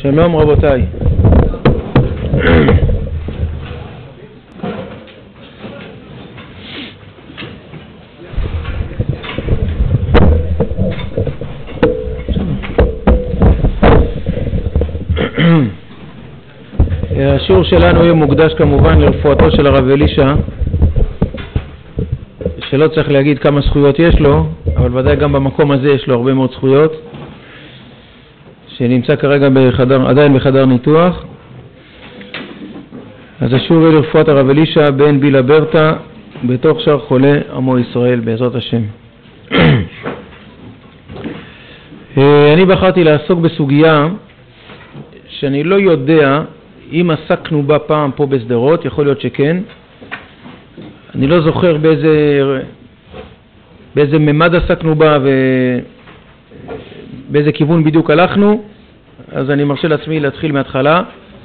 שלום רבותיי. השיעור שלנו יהיה מוקדש כמובן לרפואתו של הרב אלישע, שלא צריך להגיד כמה זכויות יש לו, אבל ודאי גם במקום הזה יש לו הרבה מאוד זכויות, שנמצא כרגע עדיין בחדר ניתוח. אז השיעור יהיה לרפואת הרב אלישע בן בילה ברטה בתוך שאר חולי עמו ישראל בעזרת השם. אני בחרתי לעסוק בסוגיה שאני לא יודע אם עסקנו בה פעם פה בסדרות, יכול להיות שכן. אני לא זוכר באיזה ממד עסקנו בה ובאיזה כיוון בדיוק הלכנו, אז אני מרשה לעצמי להתחיל מההתחלה.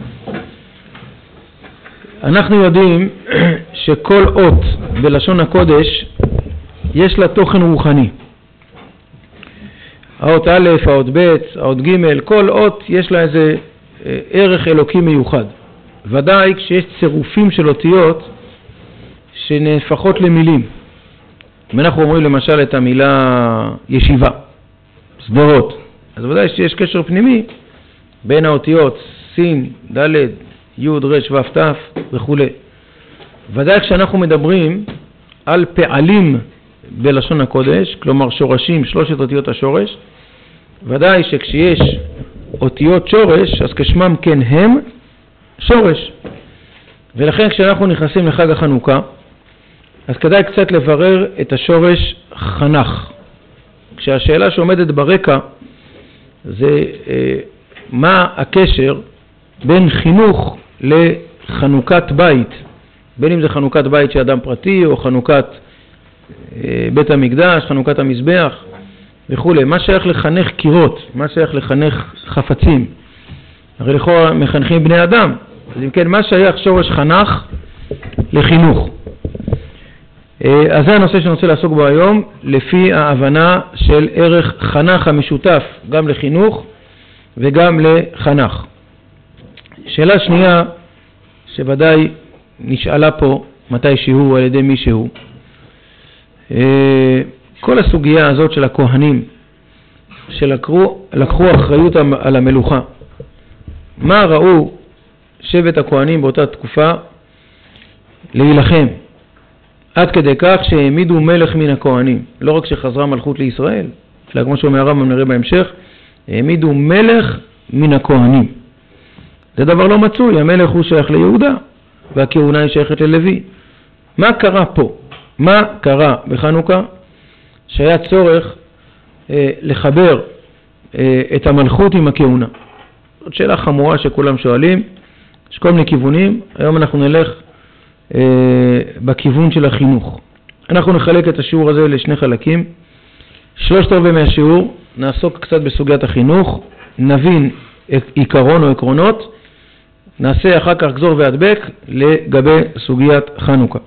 אנחנו יודעים שכל אות בלשון הקודש יש לה תוכן רוחני. האות א', האות ב', האות ג', כל אות יש לה איזה ערך אלוקי מיוחד. ודאי כשיש צירופים של אותיות שנהפכות למילים. אם אנחנו אומרים למשל את המילה ישיבה, סדרות, אז ודאי שיש קשר פנימי בין האותיות סין, ד', י', ר', ו', ת' וכו'. ודאי כשאנחנו מדברים על פעלים בלשון הקודש, כלומר שורשים, שלושת אותיות השורש, ודאי שכשיש אותיות שורש, אז כשמם כן הם שורש. ולכן כשאנחנו נכנסים לחג החנוכה, אז כדאי קצת לברר את השורש חנך. כשהשאלה שעומדת ברקע זה מה הקשר בין חינוך לחנוכת בית, בין אם זה חנוכת בית של אדם פרטי או חנוכת בית המקדש, חנוכת המזבח וכו'. מה שייך לחנך קירות, מה שייך לחנך חפצים, הרי לכאורה מחנכים בני אדם. אז אם כן, מה שייך שורש חנך לחינוך? אז זה הנושא שאני רוצה לעסוק בו היום, לפי ההבנה של ערך חנך המשותף גם לחינוך וגם לחנך. שאלה שנייה שוודאי נשאלה פה מתי שהוא על ידי מי שהוא, כל הסוגיה הזאת של הכהנים שלקחו אחריות על המלוכה, מה ראו שבט הכהנים באותה תקופה להילחם? עד כדי כך שהעמידו מלך מן הכהנים. לא רק שחזרה מלכות לישראל, אלא כמו שאומר הרמב"ם נראה בהמשך, העמידו מלך מן הכהנים. זה דבר לא מצוי, המלך הוא שייך ליהודה והכהונה היא שייכת ללוי. מה קרה פה? מה קרה בחנוכה שהיה צורך לחבר את המלכות עם הכהונה? זאת שאלה חמורה שכולם שואלים, יש כל מיני כיוונים. היום אנחנו נלך בכיוון של החינוך. אנחנו נחלק את השיעור הזה לשני חלקים. 3/4 מהשיעור נעסוק קצת בסוגיית החינוך, נבין עיקרון או עקרונות, נעשה אחר כך גזור והדבק לגבי סוגיית חנוכה.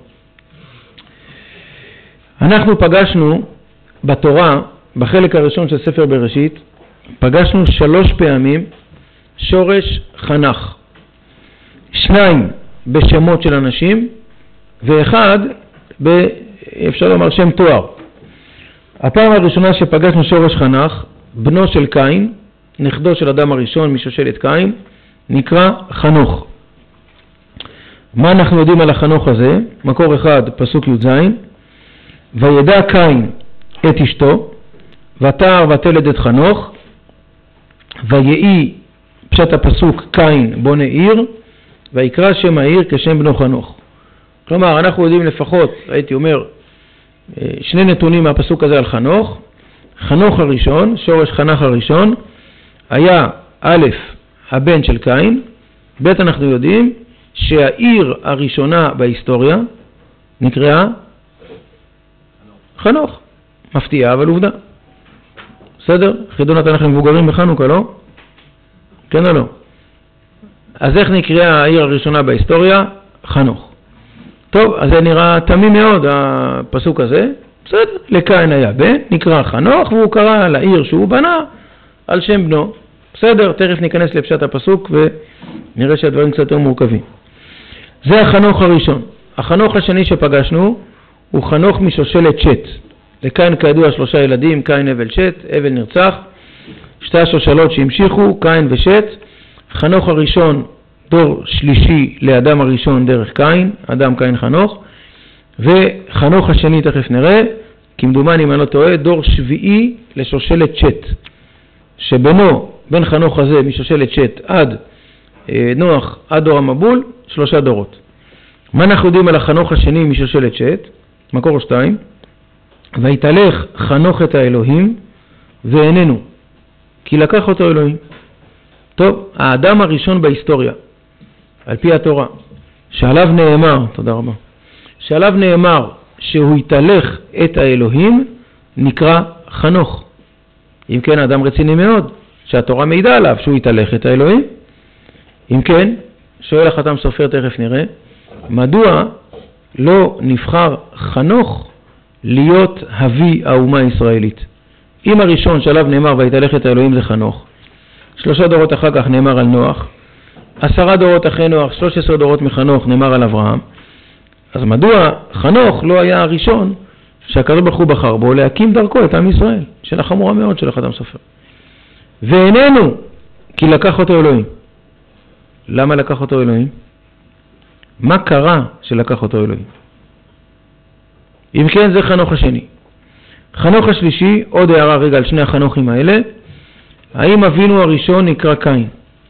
אנחנו פגשנו בתורה, בחלק הראשון של ספר בראשית, פגשנו 3 פעמים שורש חנך. 2 בשמות של אנשים, ואחד אפשר לומר שם תואר. הפעם הראשונה שפגשנו שורש חנך, בנו של קין, נכדו של אדם הראשון משושלת קין, נקרא חנוך. מה אנחנו יודעים על החנוך הזה? מקור אחד, פסוק י"ז, וידע קין את אשתו, ותער ותלד את חנוך, ויהי, פשט הפסוק, קין בונה עיר, ויקרא שם העיר כשם בנו חנוך. כלומר, אנחנו יודעים לפחות, הייתי אומר, 2 נתונים מהפסוק הזה על חנוך. חנוך הראשון, שורש חנך הראשון, היה א', הבן של קין, ב', אנחנו יודעים שהעיר הראשונה בהיסטוריה נקראה חנוך. מפתיע, אבל עובדה. בסדר? חידון התנ"ך למבוגרים בחנוכה, לא? כן או לא? אז איך נקראה העיר הראשונה בהיסטוריה? חנוך. טוב, אז זה נראה תמים מאוד הפסוק הזה. בסדר, לקין היה בן, נקרא חנוך, והוא קרא לעיר שהוא בנה על שם בנו. בסדר, תכף ניכנס לפשט הפסוק ונראה שהדברים קצת יותר מורכבים. זה החנוך הראשון. החנוך השני שפגשנו הוא חנוך משושלת שת. לקין כידוע 3 ילדים, קין, הבל, שת. הבל נרצח. 2 השושלות שהמשיכו, קין ושת. חנוך הראשון דור שלישי לאדם הראשון דרך קין, אדם קין חנוך. וחנוך השני תכף נראה, כמדומני אם אני לא טועה, דור שביעי לשושלת שת. שבינו, בין חנוך הזה משושלת שת עד נוח, עד דור המבול, 3 דורות. מה אנחנו יודעים על החנוך השני משושלת שת? מקור 2. ויתהלך חנוך את האלוהים ואיננו, כי לקח אותו אלוהים. טוב, האדם הראשון בהיסטוריה, על פי התורה, שעליו נאמר, תודה רבה, שעליו נאמר שהוא יתהלך את האלוהים, נקרא חנוך. אם כן, האדם רציני מאוד, שהתורה מעידה עליו שהוא יתהלך את האלוהים. אם כן, שואל החתם סופר, תכף נראה, מדוע לא נבחר חנוך להיות אבי האומה הישראלית? אם הראשון שעליו נאמר ויתהלך את האלוהים זה חנוך, 3 דורות אחר כך נאמר על נוח, 10 דורות אחרי נוח, 13 דורות מחנוך נאמר על אברהם, אז מדוע חנוך לא היה הראשון שהקדוש ברוך הוא בחר בו להקים דרכו את עם ישראל? שאלה חמורה מאוד של החתם סופר. ואיננו, כי לקח אותו אלוהים. למה לקח אותו אלוהים? מה קרה שלקח אותו אלוהים? אם כן, זה חנוך השני. חנוך השלישי, עוד הערה רגע על שני החנוכים האלה, האם אבינו הראשון נקרא קין?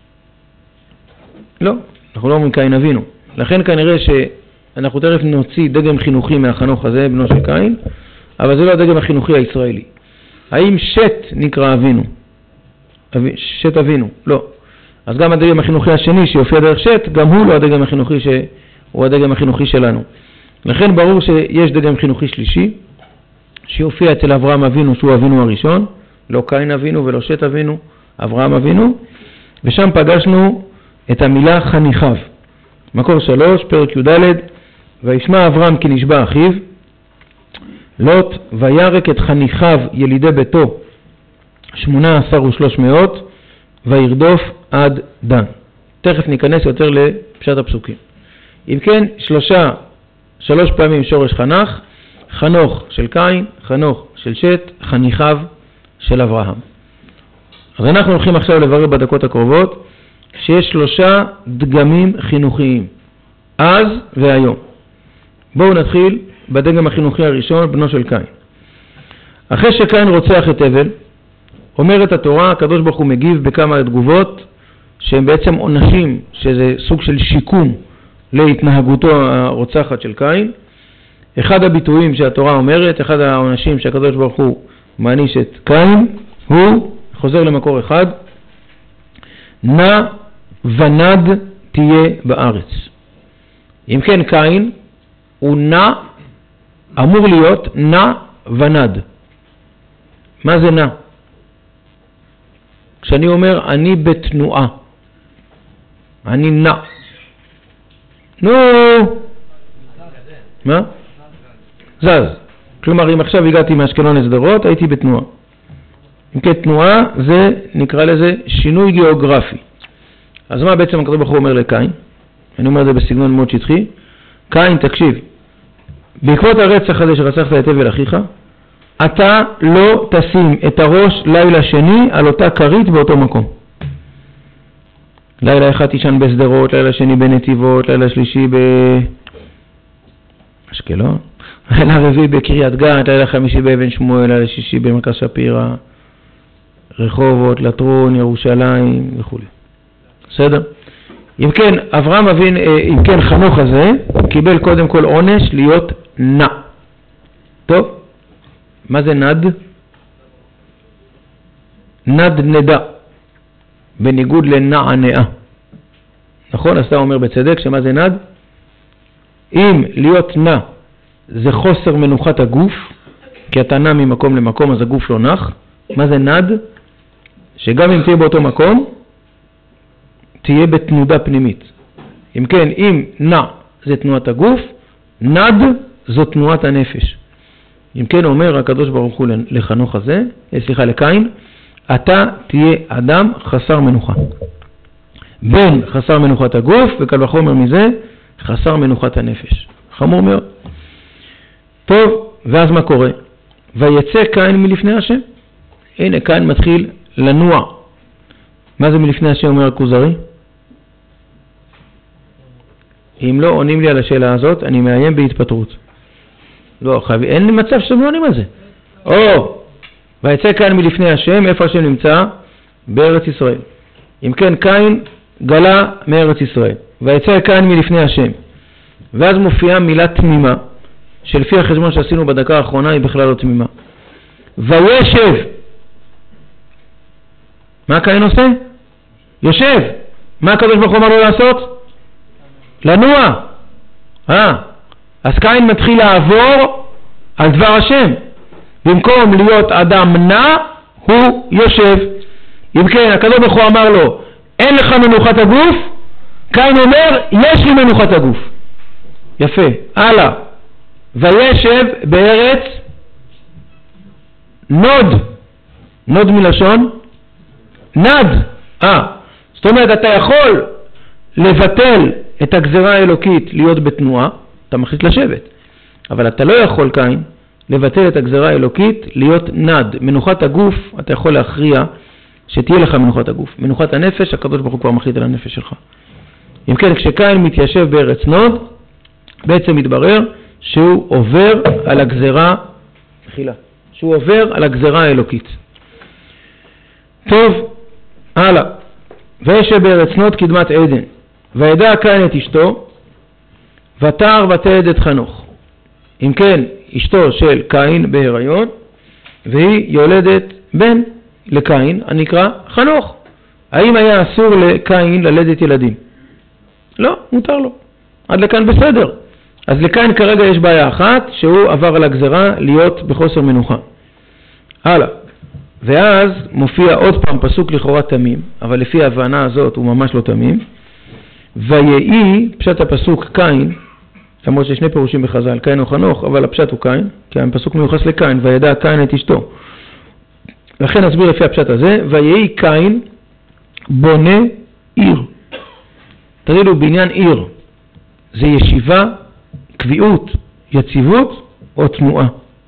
לא, אנחנו לא אומרים קין אבינו. לכן כנראה שאנחנו תכף נוציא דגם חינוכי מהחנוך הזה, בנו של קין, אבל זה לא הדגם החינוכי הישראלי. האם שת נקרא אבינו? שת אבינו? לא. אז גם הדגם החינוכי השני שיופיע דרך שת, גם הוא לא הדגם החינוכי הוא הדגם החינוכי שלנו. לכן ברור שיש דגם חינוכי שלישי, שיופיע אצל אברהם אבינו שהוא אבינו הראשון, לא קין אבינו ולא שת אבינו, אברהם אבינו, ושם פגשנו את המילה חניכיו. מקור 3, פרק י"ד, וישמע אברהם כי נשבע אחיו, לוט וירק את חניכיו ילידי ביתו 18,300 וירדוף עד דן. תכף ניכנס יותר לפשט הפסוקים. אם כן, 3 פעמים שורש חנך, חנוך של קין, חנוך של שת, חניכיו של אברהם. אז אנחנו הולכים עכשיו לברר בדקות הקרובות שיש 3 דגמים חינוכיים, אז והיום. בואו נתחיל בדגם החינוכי הראשון, בנו של קין. אחרי שקין רוצח את הבל, אומרת התורה, הקדוש ברוך הוא מגיב בכמה תגובות שהם בעצם עונשים, שזה סוג של שיקום להתנהגותו הרוצחת של קין. אחד הביטויים שהתורה אומרת, אחד העונשים שהקדוש ברוך הוא מעניש את קין, הוא חוזר למקור אחד, נע ונד תהיה בארץ. אם כן, קין הוא נע, אמור להיות נע ונד. מה זה נע? כשאני אומר אני בתנועה, אני נע. נו, מה? זז. כלומר, אם עכשיו הגעתי מאשקלון לשדרות, הייתי בתנועה. אם כן, תנועה זה, נקרא לזה, שינוי גיאוגרפי. אז מה בעצם הקדוש ברוך הוא אומר לקין? אני אומר את זה בסגנון מאוד שטחי. קין, תקשיב, בעקבות הרצח הזה שרצחת את הבל אחיך, אתה לא תשים את הראש לילה שני על אותה כרית באותו מקום. לילה אחד תישן בשדרות, לילה שני בנתיבות, לילה שלישי באשקלון, לילה רביעי בקריית גת, לילה חמישי באבן שמואל, לילה שישי במרכז שפירא, רחובות, לטרון, ירושלים וכו'. בסדר? אם כן, אברהם אבין, אם כן חנוך הזה, קיבל קודם כל עונש להיות נע. טוב? מה זה נד? נד נדע, בניגוד לנענעה. נכון? אז אתה אומר בצדק שמה זה נד? אם להיות נע זה חוסר מנוחת הגוף, כי אתה נע ממקום למקום אז הגוף לא נח. מה זה נד? שגם אם תהיה באותו מקום, תהיה בתנודה פנימית. אם כן, אם נע זה תנועת הגוף, נד זו תנועת הנפש. אם כן אומר הקדוש ברוך הוא לחנוך הזה, לקין, אתה תהיה אדם חסר מנוחה. בין חסר מנוחת הגוף, וקל וחומר מזה, חסר מנוחת הנפש. חמור מאוד. טוב, ואז מה קורה? ויצא קין מלפני השם. הנה, קין מתחיל לנוע. מה זה מלפני השם, אומר הכוזרי? אם לא עונים לי על השאלה הזאת, אני מאיים בהתפטרות. לא, אין לי מצב שאתם לא עונים על זה. ויצא קין מלפני השם, איפה השם נמצא? בארץ ישראל. אם כן, קין גלה מארץ ישראל. ויצא קין מלפני השם. ואז מופיעה מילה תמימה, שלפי החשבון שעשינו בדקה האחרונה היא בכלל לא תמימה. וישב. מה קין עושה? יושב. מה הקדוש ברוך הוא אמר לו לעשות? לנוע. אז קין מתחיל לעבור על דבר השם. במקום להיות אדם נע, הוא יושב. אם כן, הקדוש ברוך הוא אמר לו, אין לך מנוחת הגוף, קין אומר, יש לי מנוחת הגוף. יפה. הלאה. וישב בארץ נוד. נוד מלשון נד. זאת אומרת, אתה יכול לבטל את הגזרה האלוקית להיות בתנועה, אתה מחליט לשבת. אבל אתה לא יכול כאן לבטל את הגזרה האלוקית להיות נד. מנוחת הגוף, אתה יכול להכריע שתהיה לך מנוחת הגוף. מנוחת הנפש, הקדוש ברוך הוא כבר מחליט על הנפש שלך. אם כן, כשקין מתיישב בארץ נוד, בעצם מתברר שהוא עובר על הגזרה, שהוא עובר על הגזרה האלוקית. טוב, הלאה. וישב בארץ נוד קדמת עדן. וידע קין את אשתו, ותער ותעד את חנוך. אם כן, אשתו של קין בהיריון, והיא יולדת בן לקין, הנקרא חנוך. האם היה אסור לקין ללדת ילדים? לא, מותר לו. עד לכאן בסדר. אז לקין כרגע יש בעיה אחת, שהוא עבר על הגזרה להיות בחוסר מנוחה. הלאה. ואז מופיע עוד פעם פסוק לכאורה תמים, אבל לפי ההבנה הזאת הוא ממש לא תמים. ויהי, פשט הפסוק קין, למרות שיש שני פירושים בחז"ל, קין או חנוך, אבל הפשט הוא קין, כי הפסוק מיוחס לקין, וידע קין את אשתו. לכן נסביר לפי הפשט הזה, ויהי קין בונה עיר. תגידו, בעניין עיר, זה ישיבה, קביעות, יציבות או תנועה?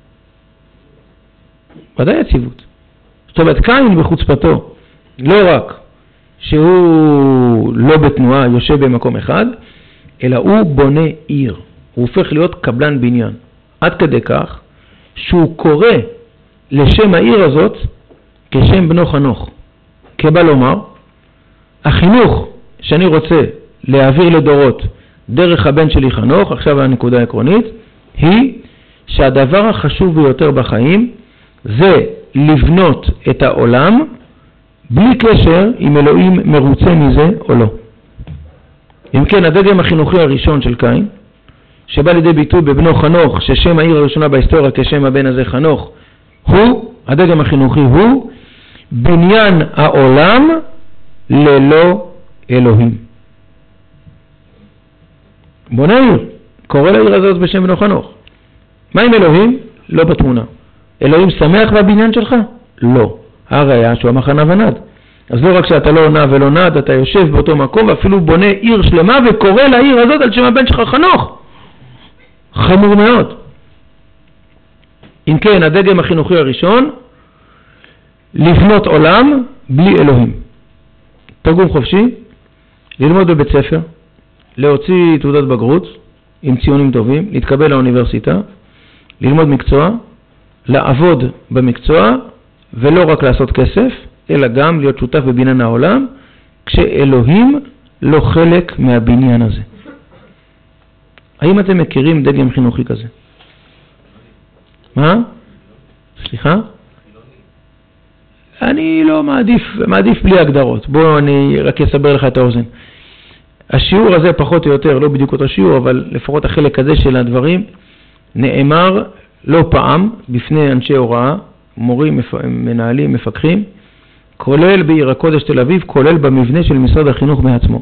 ודאי יציבות. זאת אומרת, קין בחוצפתו, לא רק שהוא לא בתנועה, יושב במקום אחד, אלא הוא בונה עיר. הוא הופך להיות קבלן בניין. עד כדי כך שהוא קורא לשם העיר הזאת כשם בנו חנוך. כבא לומר, החינוך שאני רוצה להעביר לדורות דרך הבן שלי חנוך, עכשיו הנקודה העקרונית, היא שהדבר החשוב ביותר בחיים זה לבנות את העולם בלי קשר אם אלוהים מרוצה מזה או לא. אם כן, הדגם החינוכי הראשון של קין, שבא לידי ביטוי בבנו חנוך, ששם העיר הראשונה בהיסטוריה כשם הבן הזה חנוך, הוא, הדגם החינוכי הוא, בניין העולם ללא אלוהים. בונה עיר, קורא לעיר הזאת בשם בנו חנוך. מה עם אלוהים? לא בתמונה. אלוהים שמח בבניין שלך? לא. הראיה שהוא המחנה ונד. אז לא רק שאתה לא נע ולא נד, אתה יושב באותו מקום ואפילו בונה עיר שלמה וקורא לעיר הזאת על שם הבן שלך חנוך. חמור מאוד. אם כן, הדגם החינוכי הראשון, לבנות עולם בלי אלוהים. תרגום חופשי, ללמוד בבית ספר, להוציא תעודת בגרות עם ציונים טובים, להתקבל לאוניברסיטה, ללמוד מקצוע, לעבוד במקצוע, ולא רק לעשות כסף, אלא גם להיות שותף בבניין העולם, כשאלוהים לא חלק מהבניין הזה. האם אתם מכירים דגם חינוכי כזה? מה? סליחה? אני לא מעדיף בלי הגדרות. בוא אני רק אסבר לך את האוזן. השיעור הזה פחות או יותר, לא בדיוק אותו שיעור, אבל לפחות החלק הזה של הדברים, נאמר לא פעם בפני אנשי הוראה, מורים, מנהלים, מפקחים, כולל בעיר הקודש תל אביב, כולל במבנה של משרד החינוך בעצמו.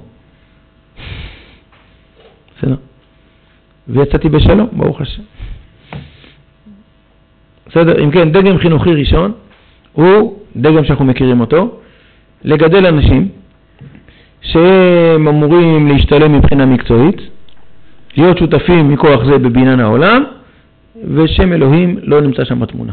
בסדר? ויצאתי בשלום, ברוך השם. בסדר? אם כן, דגם חינוכי ראשון, הוא דגם שאנחנו מכירים אותו, לגדל אנשים שהם אמורים להשתלם מבחינה מקצועית, להיות שותפים מכוח זה בבניין העולם, ושם אלוהים לא נמצא שם בתמונה.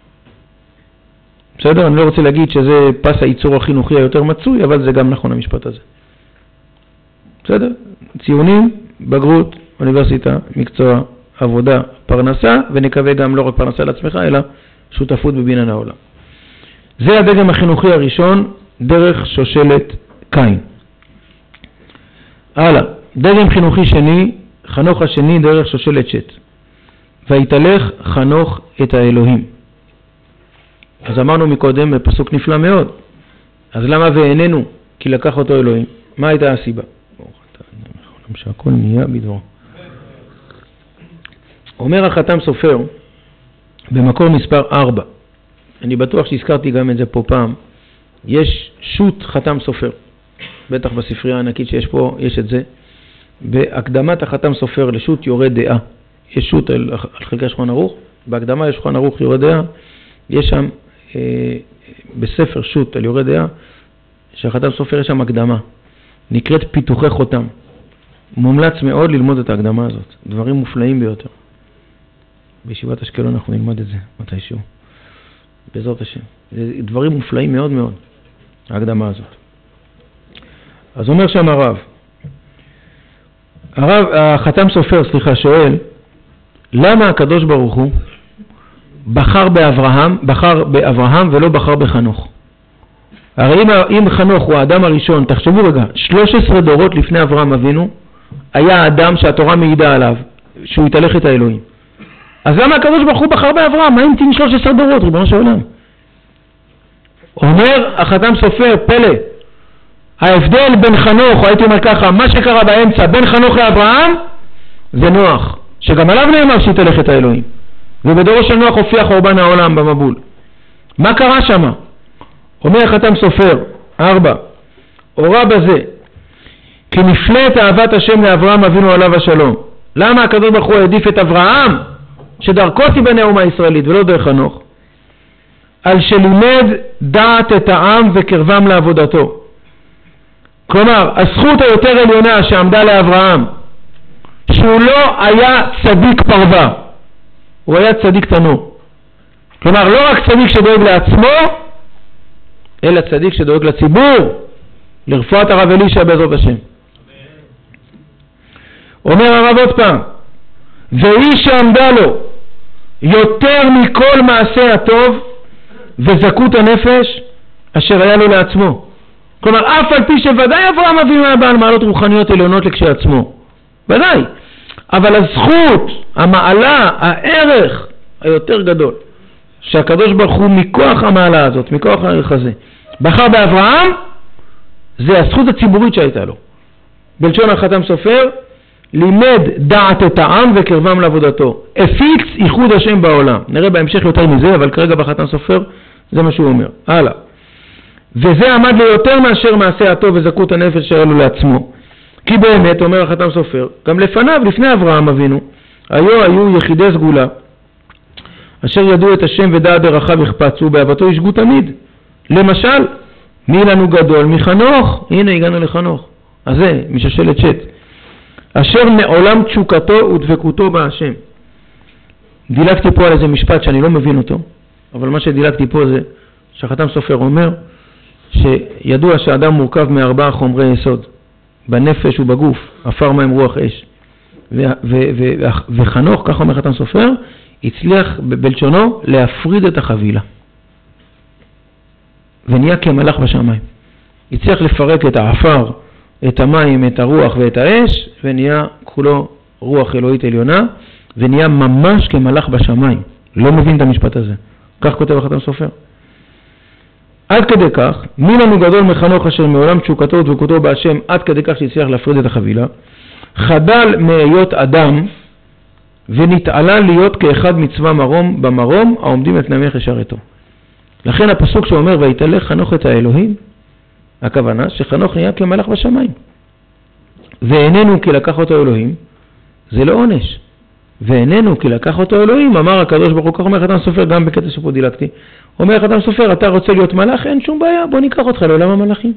בסדר? אני לא רוצה להגיד שזה פס הייצור החינוכי היותר מצוי, אבל זה גם נכון המשפט הזה. בסדר? ציונים, בגרות, אוניברסיטה, מקצוע, עבודה, פרנסה, ונקווה גם לא רק פרנסה לעצמך, אלא שותפות בבניין העולם. זה הדגם החינוכי הראשון, דרך שושלת קין. הלאה, דגם חינוכי שני, חנוך השני, דרך שושלת שת. ויתהלך חנוך את האלוהים. אז אמרנו מקודם בפסוק נפלא מאוד. אז למה ואיננו? כי לקח אותו אלוהים. מה הייתה הסיבה? שהכל נהיה בדברו. אומר החתם סופר במקור מספר 4, אני בטוח שהזכרתי גם את זה פה פעם, יש שו"ת חתם סופר, בטח בספרייה הענקית שיש פה יש את זה, בהקדמת החתם סופר לשו"ת יורה דעה, יש שו"ת על חלקי שולחן ערוך, בהקדמה יש שולחן ערוך יורה דעה, יש שם בספר שו"ת על יורה דעה, שהחתם סופר יש שם הקדמה, נקראת פיתוחי חותם. מומלץ מאוד ללמוד את ההקדמה הזאת, דברים מופלאים ביותר. בישיבת אשקלון אנחנו נלמד את זה מתישהו, בעזרת השם. זה דברים מופלאים מאוד מאוד, ההקדמה הזאת. אז אומר שם החתם סופר, שואל, למה הקדוש ברוך הוא בחר באברהם ולא בחר בחנוך? הרי אם חנוך הוא האדם הראשון, תחשבו רגע, 13 דורות לפני אברהם אבינו, היה האדם שהתורה מעידה עליו, שהוא יתהלך את האלוהים. אז למה הקדוש ברוך הוא בחר באברהם? מה המתין 13 דורות, ריבונו של עולם? אומר החתם סופר, פלא, ההבדל בין חנוך, או הייתי אומר ככה, מה שקרה באמצע בין חנוך לאברהם, זה נוח, שגם עליו נאמר שיתהלך את האלוהים. ובדורו של נוח הופיע חורבן העולם במבול. מה קרה שם? אומר החתם סופר, 4, הורה בזה, כי נפלאת אהבת השם לאברהם אבינו עליו השלום. למה הקדוש ברוך הוא העדיף את אברהם, שדרכו תיבנה האומה הישראלית ולא דרך חנוך? על שלימד דעת את העם וקרבם לעבודתו. כלומר, הזכות היותר עליונה שעמדה לאברהם, שהוא לא היה צדיק פרווה, הוא היה צדיק תנור. כלומר, לא רק צדיק שדואג לעצמו, אלא צדיק שדואג לציבור, לרפואת הרב אלישע בעזרת השם. אומר הרב עוד פעם, והיא שעמדה לו יותר מכל מעשה הטוב וזכות הנפש אשר היה לו לעצמו. כלומר, אף על פי שוודאי אברהם אבינו היה בעל מעלות רוחניות עליונות לכשעצמו, ודאי, אבל הזכות, המעלה, הערך היותר גדול שהקדוש ברוך הוא מכוח המעלה הזאת, מכוח הערך הזה, בחר באברהם, זה הזכות הציבורית שהייתה לו. בלשון החתם סופר, לימד דעת את העם וקרבם לעבודתו. הפיץ ייחוד השם בעולם. נראה בהמשך יותר מזה, אבל כרגע בחתם סופר זה מה שהוא אומר. הלאה. וזה עמד לו יותר מאשר מעשה הטוב וזכות הנפש שהיה לו לעצמו. כי באמת, אומר החתם סופר, גם לפניו, לפני אברהם אבינו, היו יחידי סגולה, אשר ידעו את השם ודעת דרכיו יחפצו, באהבתו ישגו תמיד. למשל, מי לנו גדול מחנוך? הנה הגענו לחנוך. אז זה, משושלת שת. אשר מעולם תשוקתו ודבקותו בהשם. דילגתי פה על איזה משפט שאני לא מבין אותו, אבל מה שדילגתי פה זה שהחתם סופר אומר שידוע שהאדם מורכב מ4 חומרי יסוד, בנפש ובגוף, עפר מים רוח אש. וחנוך, כך אומר חתם סופר, הצליח בלשונו להפריד את החבילה. ונהיה כמלאך בשמיים. הצליח לפרק את העפר, את המים, את הרוח ואת האש, ונהיה כולו רוח אלוהית עליונה, ונהיה ממש כמלאך בשמיים. לא מבין את המשפט הזה. כך כותב החתם סופר. עד כדי כך, מי לנו גדול מחנוך אשר מעולם תשוקתו ודבקותו בהשם, עד כדי כך שהצליח להפריד את החבילה, חדל מהיות אדם, ונתעלה להיות כאחד מצווה מרום במרום, העומדים את נמך ישרתו. לכן הפסוק שאומר, ויתהלך חנוך את האלוהים, הכוונה שחנוך נהיה כמלאך בשמיים. ואיננו כי לקח אותו אלוהים, זה לא עונש. ואיננו כי לקח אותו אלוהים, אמר הקדוש ברוך הוא, כך אומר חתם סופר גם בקטע שפה דילגתי, אומר חתם סופר, אתה רוצה להיות מלאך? אין שום בעיה, בוא ניקח אותך לעולם המלאכים.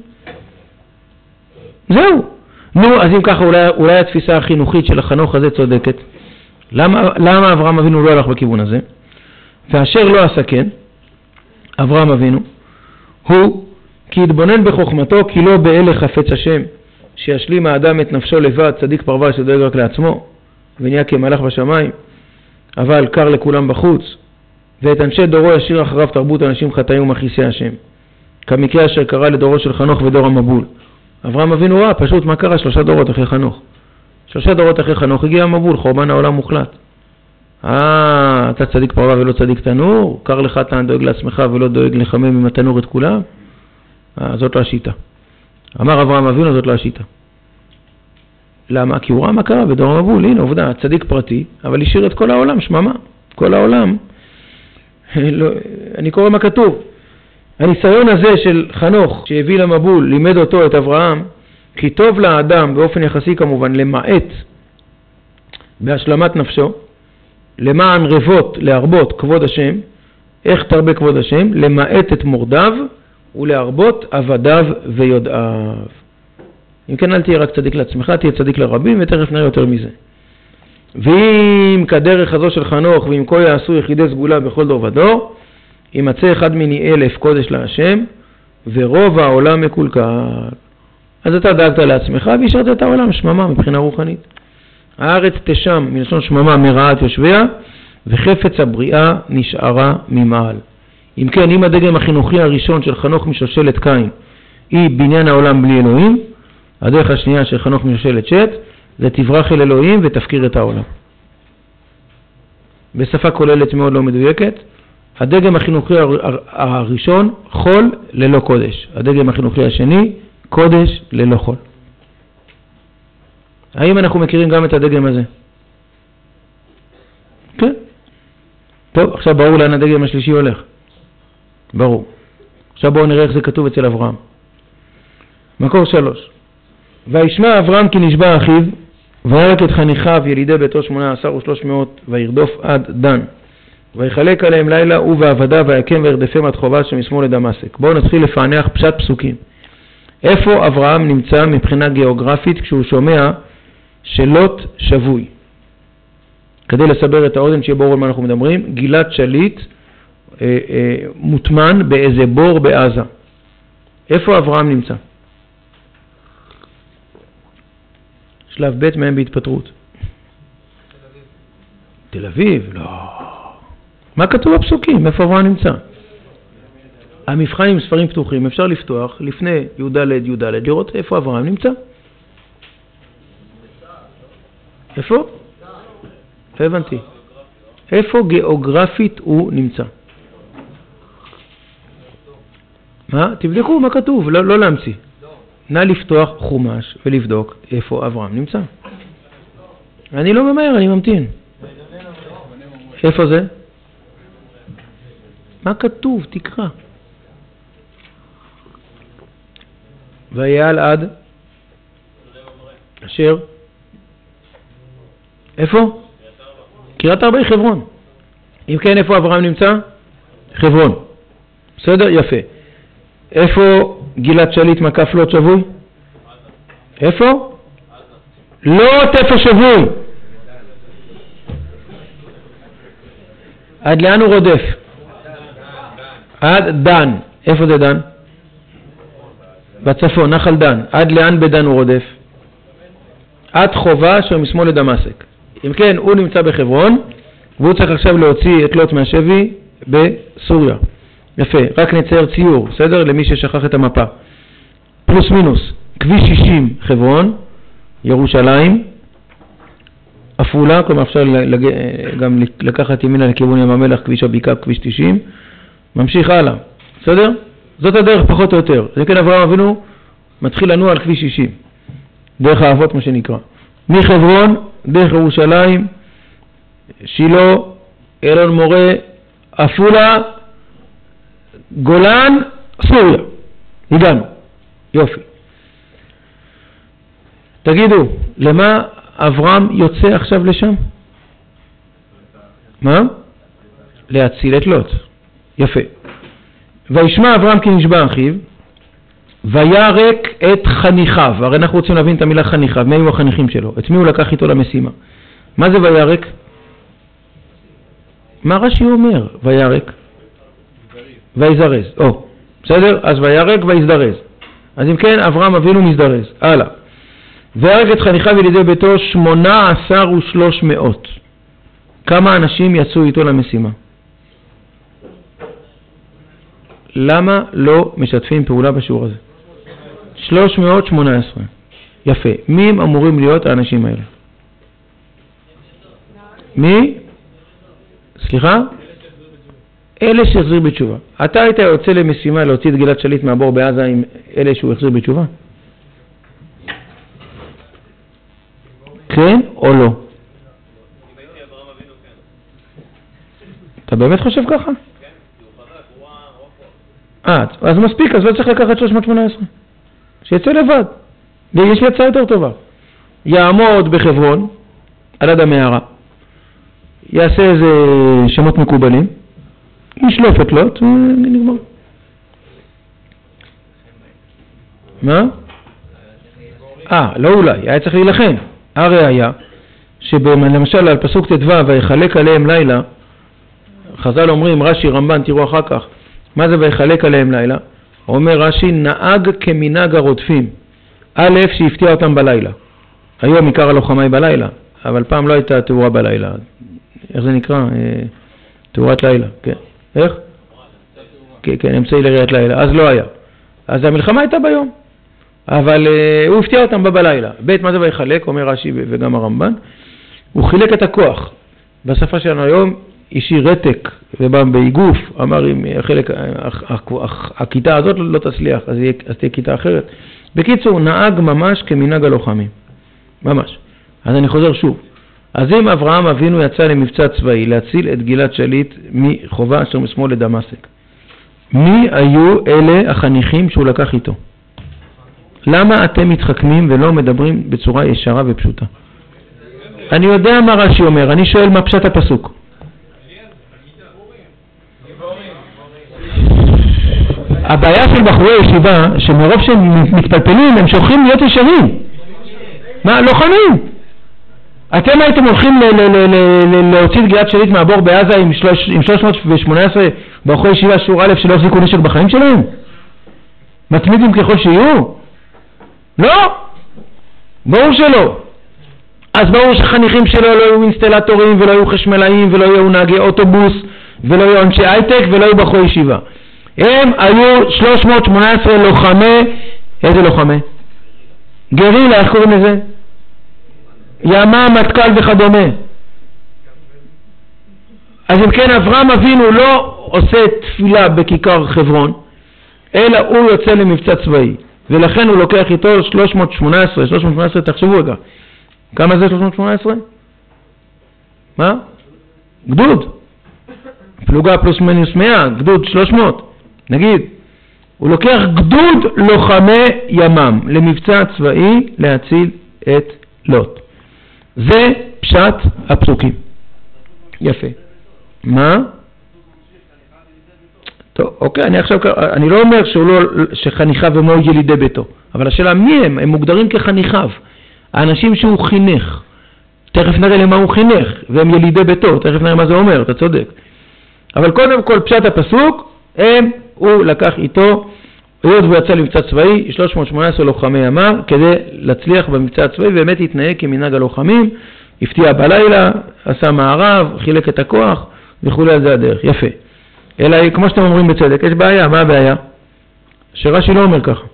זהו. נו, אז אם ככה אולי התפיסה החינוכית של החנוך הזה צודקת. למה אברהם אבינו לא הלך בכיוון הזה? ואשר לא עשה כן, אברהם אבינו, הוא כי התבונן בחוכמתו, כי לא באלה חפץ השם, שישלים האדם את נפשו לבד, צדיק פרווה שדואג רק לעצמו, ונהיה כמלאך בשמיים, אבל קר לכולם בחוץ, ואת אנשי דורו ישיר אחריו תרבות אנשים חטאים ומכעיסי השם, כמקרה אשר קרה לדורו של חנוך ודור המבול. אברהם אבינו ראה, פשוט מה קרה 3 דורות אחרי חנוך? 3 דורות אחרי חנוך הגיע המבול, חורבן העולם מוחלט. אתה צדיק פרווה ולא צדיק תנור, קר לך אתה דואג לעצמך ולא דואג לחמם עם התנור את כולם. זאת לא השיטה. אמר אברהם אבינו, זאת לא השיטה. למה? כי הוא ראה מה קרה בדור המבול. הנה עובדה, צדיק פרטי, אבל השאיר את כל העולם שממה. כל העולם. אני קורא מה כתוב. הניסיון הזה של חנוך שהביא למבול, לימד אותו את אברהם, כי טוב לאדם באופן יחסי כמובן למעט בהשלמת נפשו, למען רבות להרבות כבוד השם. איך תרבה כבוד השם? למעט את מורדיו ולהרבות עבדיו ויודעיו. אם כן, אל תהיה רק צדיק לעצמך, תהיה צדיק לרבים, ותכף נראה יותר מזה. ואם כדרך הזו של חנוך, ואם כה יעשו יחידי סגולה בכל דור ודור, ימצא אחד מני 1000 קודש להשם, ורוב העולם מקולקל. אז אתה דאגת לעצמך, והשארת את העולם שממה מבחינה רוחנית. הארץ תשם, מלשון שממה, מרעת יושביה, וחפץ הבריאה נשארה ממעל. אם כן, אם הדגם החינוכי הראשון של חנוך משושלת קין היא בניין העולם בלי אלוהים, הדרך השנייה של חנוך משושלת שת זה תברח אל אלוהים ותפקיר את העולם. בשפה כוללת מאוד לא מדויקת, הדגם החינוכי הראשון חול ללא קודש, הדגם החינוכי השני קודש ללא חול. האם אנחנו מכירים גם את הדגם הזה? כן. טוב, עכשיו ברור לאן הדגם השלישי הולך. ברור. עכשיו בואו נראה איך זה כתוב אצל אברהם. מקור 3. וישמע אברהם כי נשבע אחיו, וירק את חניכיו ילידי ביתו 18 ו300, וירדוף עד דן. ויחלק עליהם לילה הוא ועבדיו, ויקם וירדפם עד חובה שמשמאל לדמשק. בואו נתחיל לפענח פשט פסוקים. איפה אברהם נמצא מבחינה גיאוגרפית כשהוא שומע שלוט שבוי? כדי לסבר את האוזן שיהיה ברור על מה אנחנו מדברים, גלעד שליט מוטמן באיזה בור בעזה. איפה אברהם נמצא? שלב ב' מהם בהתפטרות. תל אביב? לא. מה כתוב בפסוקים? איפה אברהם נמצא? המבחן עם ספרים פתוחים, אפשר לפתוח לפני י"ד, לראות איפה אברהם נמצא. איפה? לא הבנתי. איפה גיאוגרפית הוא נמצא? מה? תבדקו מה כתוב, לא להמציא. נא לפתוח חומש ולבדוק איפה אברהם נמצא. אני לא ממהר, אני ממתין. איפה זה? מה כתוב? תקרא. ויעל עד אשר איפה? קריית ארבע היא חברון. אם כן, איפה אברהם נמצא? חברון. בסדר? יפה. איפה גלעד שליט מקף לוט שבוי? איפה? לוט איפה שבוי? עד לאן הוא רודף? עד דן. איפה זה דן? בצפון, נחל דן. עד לאן בדן הוא רודף? עד חובה שמשמאל לדמשק. אם כן, הוא נמצא בחברון, והוא צריך עכשיו להוציא את לוט מהשבי בסוריה. יפה, רק נצייר ציור, בסדר? למי ששכח את המפה. פלוס מינוס, כביש 60 חברון, ירושלים, אפולה, כלומר אפשר גם לקחת ימינה לכיוון ים המלח, כביש הבקעה, כביש 90, ממשיך הלאה, בסדר? זאת הדרך פחות או יותר. זה כן אברהם אבינו מתחיל לנוע על כביש 60, דרך האבות מה שנקרא. מחברון, דרך ירושלים, שילה, אלון מורה, אפולה, גולן, סוריה. הגענו. יופי. תגידו, למה אברהם יוצא עכשיו לשם? מה? להציל את לוט. יפה. וישמע אברהם כי נשבע אחיו, וירק את חניכיו. הרי אנחנו רוצים להבין את המילה חניכיו, מי היו החניכים שלו? את מי הוא לקח איתו למשימה? מה זה וירק? מה רש"י אומר? וירק? ויזרז. בסדר? אז וירק ויזדרז. אז אם כן, אברהם אבינו מזדרז. הלאה. וירק את חניכיו ילידי ביתו 18,300. כמה אנשים יצאו איתו למשימה? למה לא משתפים פעולה בשיעור הזה? 318. יפה. מי הם אמורים להיות האנשים האלה? מי? סליחה? אלה שהחזיר בתשובה. אתה היית יוצא למשימה להוציא את גלעד שליט מהבור בעזה עם אלה שהוא החזיר בתשובה? כן או לא? אתה באמת חושב ככה? אז מספיק, אז לא צריך לקחת 318. שיצא לבד. ויש לי הצעה יותר טובה. יעמוד בחברון, על יד המערה, יעשה איזה שמות מקובלים, ישלוף את לוט ונגמר. מה? לא אולי, היה צריך להילחם. הרי היה שלמשל על פסוק ט"ו ויחלק עליהם לילה, חז"ל אומרים, רש"י רמב"ן, תראו אחר כך, מה זה ויחלק עליהם לילה? אומר רש"י, נהג כמנהג הרודפים. א' שהפתיע אותם בלילה. היום עיקר הלוחמי בלילה, אבל פעם לא הייתה תאורה בלילה. איך זה נקרא? תאורת לילה, כן. איך? כן, אמצעי לראיית לילה. אז לא היה. אז המלחמה הייתה ביום. אבל הוא הפתיע אותם בלילה. ב' מה זה ויחלק? אומר רש"י וגם הרמב"ן. הוא חילק את הכוח. בשפה שלנו היום, אישי רתק ובאיגוף, אמר אם חלק, הכיתה הזאת לא תצליח, אז תהיה כיתה אחרת. בקיצור, נהג ממש כמנהג הלוחמים. ממש. אז אני חוזר שוב. אז אם אברהם אבינו יצא למבצע צבאי להציל את גלעד שליט מחובה אשר משמאל לדמשק, מי היו אלה החניכים שהוא לקח איתו? למה אתם מתחכמים ולא מדברים בצורה ישרה ופשוטה? אני יודע מה רש"י אומר, אני שואל מה פשט הפסוק. הבעיה של בחורי ישיבה, שמרוב שהם מתפלפלים, הם שוכחים להיות ישרים. מה? לוחמים. אתם הייתם הולכים להוציא את גלעד שליט מהבור בעזה עם 318 בחורי ישיבה שיעור א' שלא החזיקו נשק בחיים שלהם? מתמידים ככל שיהיו? לא! ברור שלא. אז ברור שחניכים שלו לא יהיו אינסטלטורים ולא יהיו חשמלאים ולא יהיו נהגי אוטובוס ולא יהיו אנשי הייטק ולא יהיו בחורי ישיבה. הם היו 318 לוחמי, איזה לוחמי? גרילה, איך קוראים לזה? ימה, מטכ"ל וכדומה. אז אם כן, אברהם אבינו לא עושה תפילה בכיכר חברון, אלא הוא יוצא למבצע צבאי, ולכן הוא לוקח איתו 318, תחשבו רגע. כמה זה 318? מה? גדוד. פלוגה פלוס מינוס 100, גדוד 300. נגיד, הוא לוקח גדוד לוחמי ימם למבצע צבאי להציל את לוט. זה פשט הפסוקים. יפה. מה? טוב, אוקיי, אני לא אומר שחניכיו הם לא ילידי ביתו, אבל השאלה מי הם? הם מוגדרים כחניכיו. האנשים שהוא חינך. תכף נראה למה הוא חינך, והם ילידי ביתו, תכף נראה מה זה אומר, אתה צודק. אבל קודם כל פשט הפסוק, הוא לקח איתו, היות והוא יצא למבצע צבאי, 318 לוחמי ימ"ר, כדי להצליח במבצע הצבאי, ובאמת התנהג כמנהג הלוחמים, הפתיע בלילה, עשה מערב, חילק את הכוח, וכו' על זה הדרך. יפה. אלא כמו שאתם אומרים בצדק, יש בעיה, מה הבעיה? שרש"י לא אומר ככה.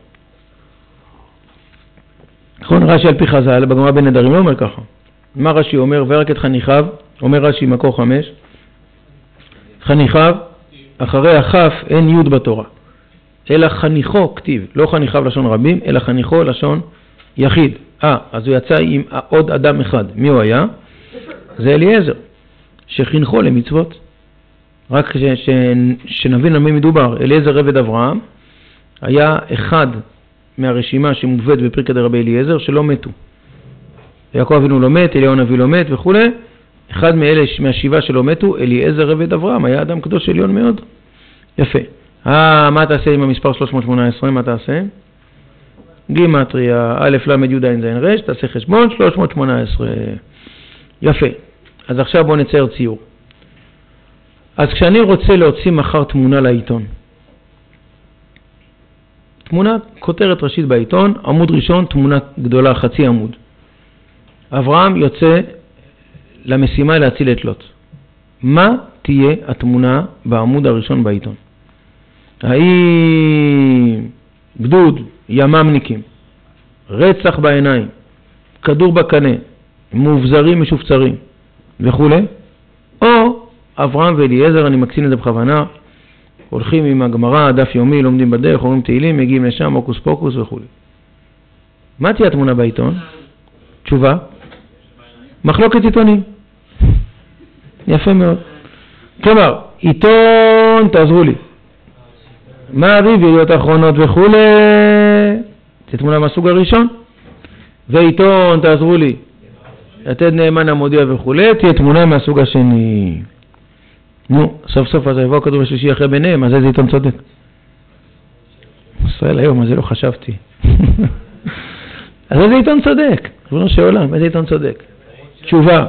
נכון, רש"י על פי חז"ל, בגמרא בנדרים לא אומר ככה. מה רש"י אומר? וירק את חניכיו, אומר רש"י מקור 5, חניכיו, אחרי החף אין י' בתורה, אלא חניכו כתיב, לא חניכיו לשון רבים, אלא חניכו לשון יחיד. אז הוא יצא עם עוד אדם אחד. מי הוא היה? זה אליעזר, שחינכו למצוות. רק שנבין על מי מדובר, אליעזר עבד אברהם, היה אחד מהרשימה שמובאת בפרקי דרבי אליעזר שלא מתו. יעקב אבינו לא מת, אליהו הנביא לא מת וכו'. אחד מאלה מהשבעה שלא מתו, אליעזר עבד אברהם, היה אדם קדוש עליון מאוד. יפה. מה תעשה עם המספר 318? מה תעשה? גימטריה, א' ל' י' ע' ז' ר', תעשה חשבון 318. יפה. אז עכשיו בואו נצייר ציור. אז כשאני רוצה להוציא מחר תמונה לעיתון, תמונה, כותרת ראשית בעיתון, עמוד ראשון, תמונה גדולה, חצי עמוד. אברהם יוצא למשימה להציל את לוט. מה תהיה התמונה בעמוד הראשון בעיתון? האם גדוד, יממניקים, רצח בעיניים, כדור בקנה, מובזרים משופצרים וכו', או אברהם ואליעזר, אני מקצין את זה בכוונה, הולכים עם הגמרא, דף יומי, לומדים בדרך, אומרים תהילים, מגיעים לשם, הוקוס פוקוס וכו'. מה תהיה התמונה בעיתון? תשובה? מחלוקת עיתונים. יפה מאוד. כלומר, עיתון, תעזרו לי. מעריב, ידיעות אחרונות וכו'. תהיה תמונה מהסוג הראשון. ועיתון, תעזרו לי. יתד נאמן המודיע וכו'. תהיה תמונה מהסוג השני. נו, סוף סוף אז יבוא הכדור השלישי אחרי ביניהם, אז איזה עיתון צודק? ישראל היום, אז זה לא חשבתי. אז איזה עיתון צודק? ריבונו של עולם, איזה עיתון צודק? תשובה.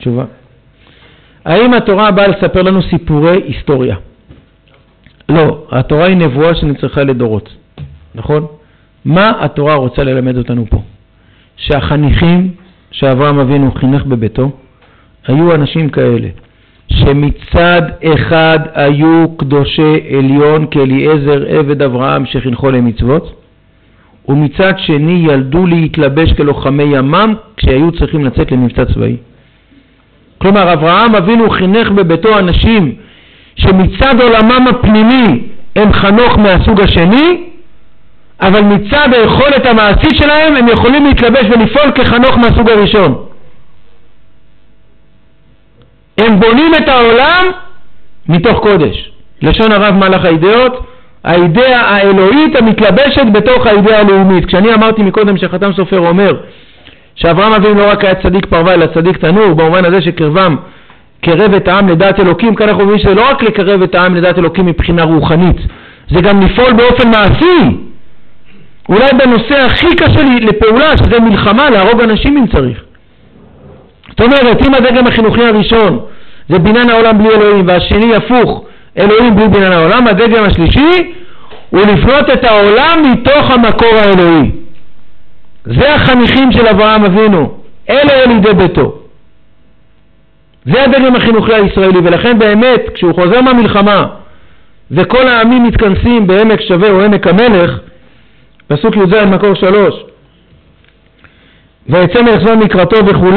האם התורה באה לספר לנו סיפורי היסטוריה? לא, התורה היא נבואה שנצריכה לדורות, נכון? מה התורה רוצה ללמד אותנו פה? שהחניכים שאברהם אבינו חינך בביתו, היו אנשים כאלה, שמצד אחד היו קדושי עליון כאליעזר עבד אברהם שחינכו למצוות, ומצד שני ילדו להתלבש כלוחמי ימם כשהיו צריכים לצאת למבצע צבאי. כלומר, אברהם אבינו חינך בביתו אנשים שמצד עולמם הפנימי הם חנוך מהסוג השני, אבל מצד היכולת המעשית שלהם הם יכולים להתלבש ולפעול כחנוך מהסוג הראשון. הם בונים את העולם מתוך קודש. לשון הרב מלך האידאות, האידאה האלוהית המתלבשת בתוך האידאה הלאומית. כשאני אמרתי מקודם שחתם סופר אומר שאברהם אבינו לא רק היה צדיק פרווה אלא צדיק תנור, במובן הזה שקרבם קרב את העם לדעת אלוקים, כאן אנחנו אומרים שזה לא רק לקרב את העם לדעת אלוקים מבחינה רוחנית, זה גם לפעול באופן מעשי. אולי בנושא הכי קשה לפעולה, שזה מלחמה, להרוג אנשים אם צריך. זאת אומרת, אם הדגם החינוכי הראשון זה בניין העולם בלי אלוהים, והשני הפוך, אלוהים בלי בניין העולם, הדגם השלישי הוא לבנות את העולם מתוך המקור האלוהי. זה החניכים של אברהם אבינו, אלה ילידי ביתו. זה הדגם החינוכי הישראלי, ולכן באמת כשהוא חוזר מהמלחמה וכל העמים מתכנסים בעמק שווה או עמק המלך, פסוק י"ז מקור 3, ויצא מלך זמן מקראתו וכו',